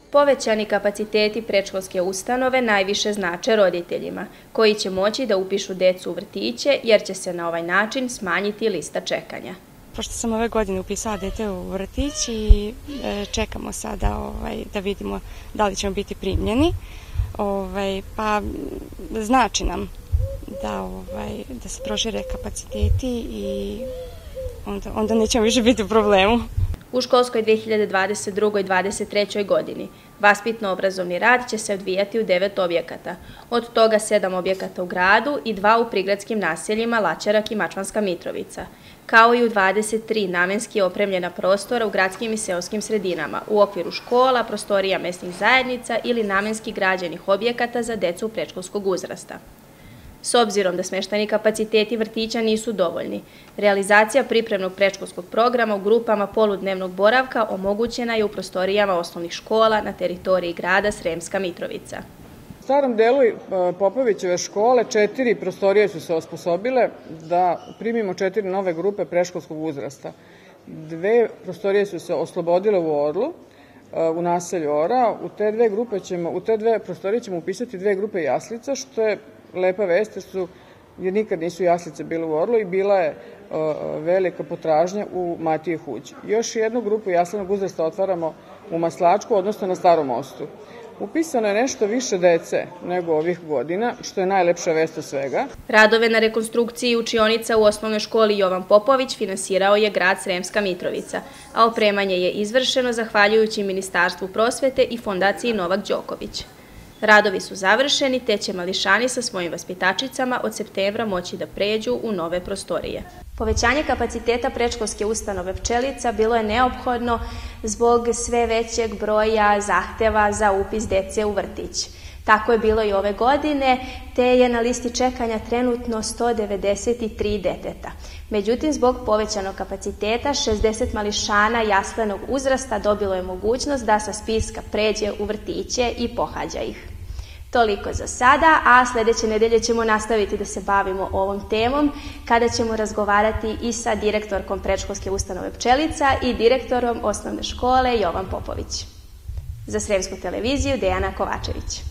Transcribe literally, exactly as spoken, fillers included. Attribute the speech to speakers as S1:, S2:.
S1: Povećani kapaciteti predškolske ustanove najviše znače roditeljima, koji će moći da upišu decu u vrtiće jer će se na ovaj način smanjiti lista čekanja.
S2: Pošto sam ove godine upisala dete u vrtić i čekamo sada ovaj, da vidimo da li ćemo biti primljeni, ovaj, pa znači nam da, ovaj, da se prošire kapaciteti i onda, onda nećemo više biti u problemu.
S1: U školskoj dve hiljade dvadeset drugoj dvadeset trećoj godini vaspitno-obrazovni rad će se odvijati u devet objekata, od toga sedam objekata u gradu i dva u prigradskim naseljima Laćarak i Mačvanska Mitrovica, kao i u dvadeset tri namenski opremljena prostora u gradskim i seoskim sredinama u okviru škola, prostorija mesnih zajednica ili namenski građenih objekata za decu predškolskog uzrasta. S obzirom da smeštajni kapaciteti vrtića nisu dovoljni, realizacija pripremnog predškolskog programa u grupama poludnevnog boravka omogućena je u prostorijama osnovnih škola na teritoriji grada Sremska Mitrovica.
S3: U starom delu Popovićeve škole četiri prostorije su se osposobile da primimo četiri nove grupe predškolskog uzrasta. Dve prostorije su se oslobodile u Orlu, u naselju Ora. U te dve grupe ćemo, u te dve prostorije ćemo upisati dve grupe jaslica, što je lepa vest, jer, su, jer nikad nisu jaslice bile u Orlu i bila je uh, velika potražnja u Matije Huđi. Još jednu grupu jaslenog uzrasta otvaramo u Maslačku, odnosno na Starom mostu. Upisano je nešto više dece nego ovih godina, što je najlepša vest od svega.
S1: Radove na rekonstrukciji učionica u osnovnoj školi Jovan Popović finansirao je grad Sremska Mitrovica, a opremanje je izvršeno zahvaljujući Ministarstvu prosvete i Fondaciji Novak Đoković. Radovi su završeni, te će mališani sa svojim vaspitačicama od septembra moći da pređu u nove prostorije. Povećanje kapaciteta predškolske ustanove Pčelica bilo je neophodno zbog sve većeg broja zahteva za upis dece u vrtić. Tako je bilo i ove godine, te je na listi čekanja trenutno sto devedeset tri deteta. Međutim, zbog povećanog kapaciteta, šezdeset mališana jaslenog uzrasta dobilo je mogućnost da sa spiska pređe u vrtiće i pohađa ih. Toliko za sada, a sljedeće nedelje ćemo nastaviti da se bavimo ovom temom kada ćemo razgovarati i sa direktorkom predškolske ustanove Pčelica i direktorom osnovne škole Jovan Popović. Za Sremsku televiziju Dejana Kovačević.